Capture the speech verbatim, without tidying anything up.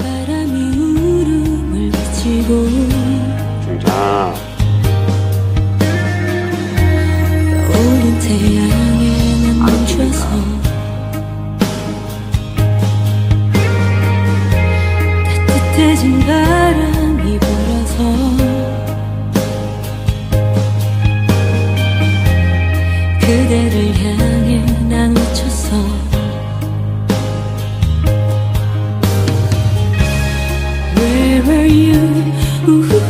바람이 울음을 비치고 중자 떠오른 태양에 난 멈춰서 따뜻해진 바람이 불어서 그대를 향해 난 외쳤어. Where are you? 우후.